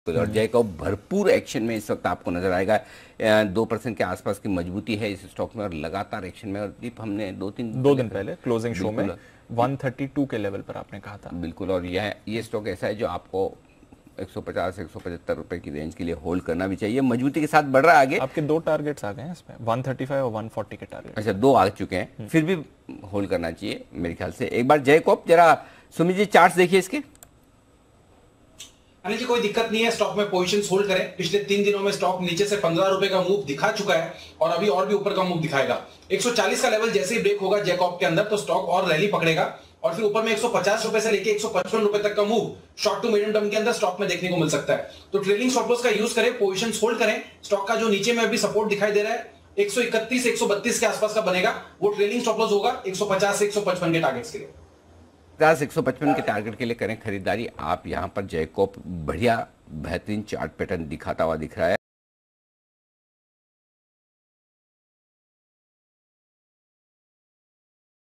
और जैकब भरपूर एक्शन में इस वक्त आपको नजर आएगा। 2% के आसपास की मजबूती है इस स्टॉक में और लगातार एक्शन में। और दीप हमने दो दिन पहले क्लोजिंग शो में 132 के लेवल पर आपने कहा था। बिल्कुल, और ये स्टॉक ऐसा है जो आपको 150-175 रुपए की रेंज के लिए होल्ड करना भी चाहिए। मजबूती के साथ बढ़ रहा है आगे। आपके दो टारगेट्स आ गए हैं इसमें, 135 और 140 के टारगेट। अच्छा, दो आ चुके हैं, फिर भी होल्ड करना चाहिए मेरे ख्याल से। एक बार जैकब जरा सुमित जी चार्ट देखिए इसके। अनिल जी, कोई दिक्कत नहीं है, स्टॉक में पोजीशंस होल्ड करें। पिछले 3 दिनों में स्टॉक नीचे से 15 रुपए का मूव दिखा चुका है और अभी और भी ऊपर का मूव दिखाएगा। 140 का लेवल जैसे ही ब्रेक होगा जैकब के अंदर तो स्टॉक और रैली पकड़ेगा और फिर ऊपर में 150 रुपए से लेके 155 रुपए तक का move short to medium term के अंदर स्टॉक में देखने को मिल सकता है। तो ट्रेलिंग स्टॉप लॉस का यूज करें, पोजीशंस होल्ड करें। स्टॉक का जो नीचे में अभी सपोर्ट दिखाई दे रहा है 131-132 के आसपास का बनेगा, वो ट्रेलिंग स्टॉप लॉस होगा 150 से 155 के टारगेट्स के लिए। 155 के टारगेट के लिए करें खरीदारी। आप यहां पर जैकब बढ़िया बेहतरीन चार्ट पैटर्न दिखाता हुआ दिख रहा है।